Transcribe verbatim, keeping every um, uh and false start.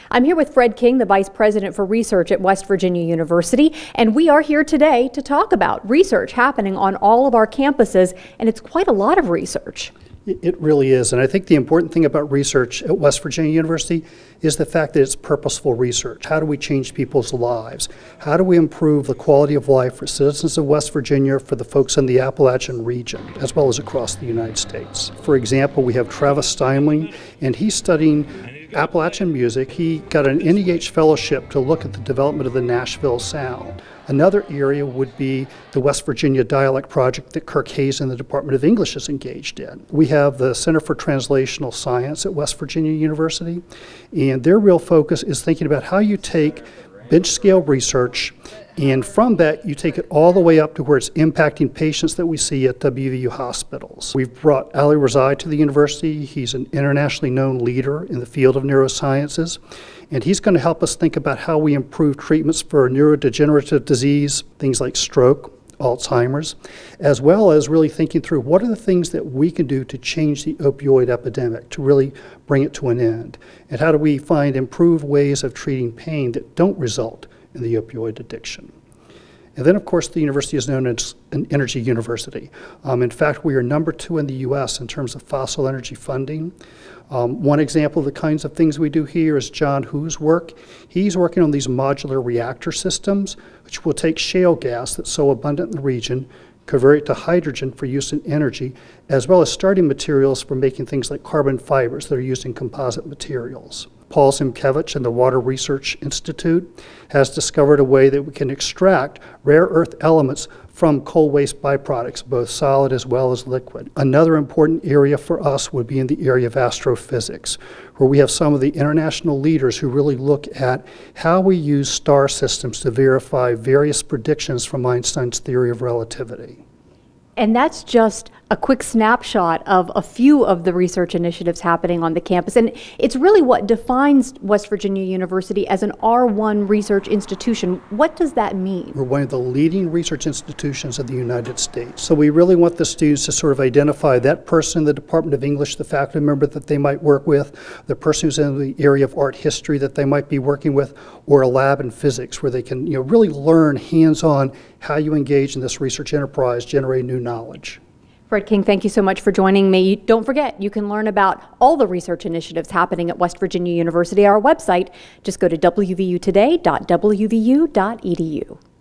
I'm here with Fred King, the Vice President for Research at West Virginia University, and we are here today to talk about research happening on all of our campuses, and it's quite a lot of research. It really is, and I think the important thing about research at West Virginia University is the fact that it's purposeful research. How do we change people's lives? How do we improve the quality of life for citizens of West Virginia, for the folks in the Appalachian region, as well as across the United States? For example, we have Travis Steinling, and he's studying Appalachian music. He got an N E H fellowship to look at the development of the Nashville sound. Another area would be the West Virginia Dialect Project that Kirk Hayes in the Department of English is engaged in. We have the Center for Translational Science at West Virginia University, and their real focus is thinking about how you take bench scale research, and from that you take it all the way up to where it's impacting patients that we see at W V U hospitals. We've brought Ali Razai to the university. He's an internationally known leader in the field of neurosciences, and he's going to help us think about how we improve treatments for neurodegenerative disease, things like stroke, Alzheimer's, as well as really thinking through what are the things that we can do to change the opioid epidemic, to really bring it to an end, and how do we find improved ways of treating pain that don't result in the opioid addiction. And then, of course, the university is known as an energy university. Um, in fact, we are number two in the U S in terms of fossil energy funding. Um, one example of the kinds of things we do here is John Hu's work. He's working on these modular reactor systems, which will take shale gas that's so abundant in the region, convert it to hydrogen for use in energy, as well as starting materials for making things like carbon fibers that are used in composite materials. Paul Zimkevich and the Water Research Institute has discovered a way that we can extract rare earth elements from coal waste byproducts, both solid as well as liquid. Another important area for us would be in the area of astrophysics, where we have some of the international leaders who really look at how we use star systems to verify various predictions from Einstein's theory of relativity. And that's just a quick snapshot of a few of the research initiatives happening on the campus. And it's really what defines West Virginia University as an R one research institution. What does that mean? We're one of the leading research institutions of the United States. So we really want the students to sort of identify that person in the Department of English, the faculty member that they might work with, the person who's in the area of art history that they might be working with, or a lab in physics where they can, you know, really learn hands-on how you engage in this research enterprise, generate new knowledge. Fred King, thank you so much for joining me. Don't forget, you can learn about all the research initiatives happening at West Virginia University. Our website, just go to w v u today dot w v u dot e d u.